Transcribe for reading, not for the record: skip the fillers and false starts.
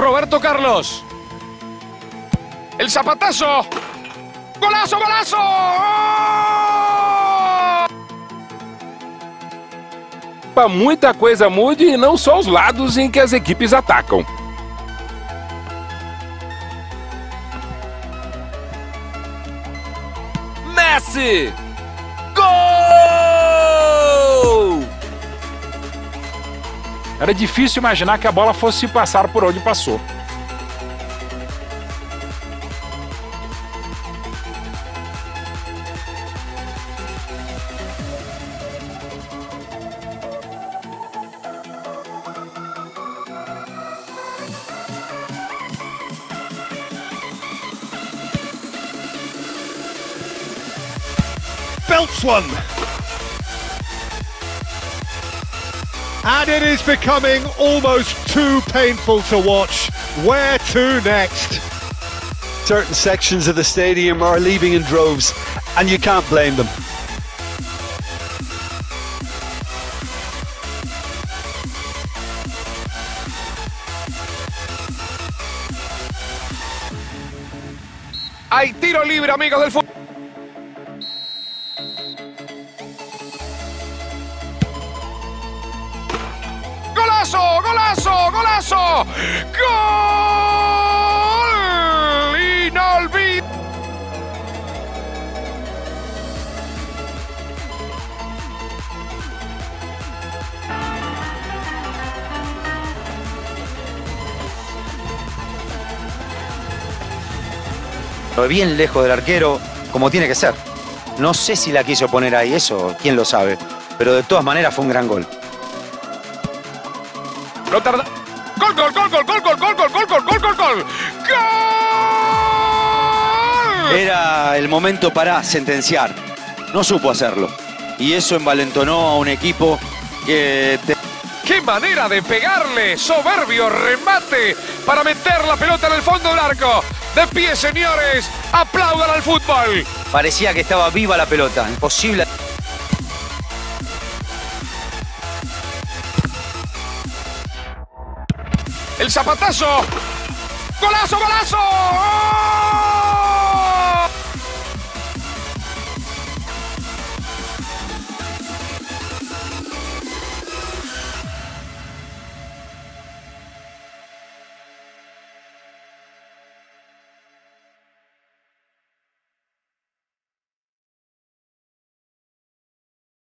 Roberto Carlos. El zapatazo. ¡Golazo, golazo! Muita coisa muda e não só os lados em que as equipes atacam. Messi! Gol! Era difícil imaginar que a bola fosse passar por onde passou. Belts one. And it is becoming almost too painful to watch. Where to next? Certain sections of the stadium are leaving in droves, and you can't blame them. Hay tiro libre, amigos del fútbol. ¡Golazo! ¡Golazo! ¡Golazo! ¡Gol! ¡Inolvidable! Bien lejos del arquero, como tiene que ser. No sé si la quiso poner ahí, eso, quién lo sabe. Pero de todas maneras fue un gran gol. No tarda. ¡Gol, gol, gol, gol, gol, gol, gol, gol, gol, gol, gol, gol, gol! ¡Gol! Era el momento para sentenciar. No supo hacerlo. Y eso envalentonó a un equipo que... ¡Qué manera de pegarle! Soberbio remate para meter la pelota en el fondo del arco. De pie, señores. Aplaudan al fútbol. Parecía que estaba viva la pelota. Imposible. El zapatazo. ¡Golazo, golazo!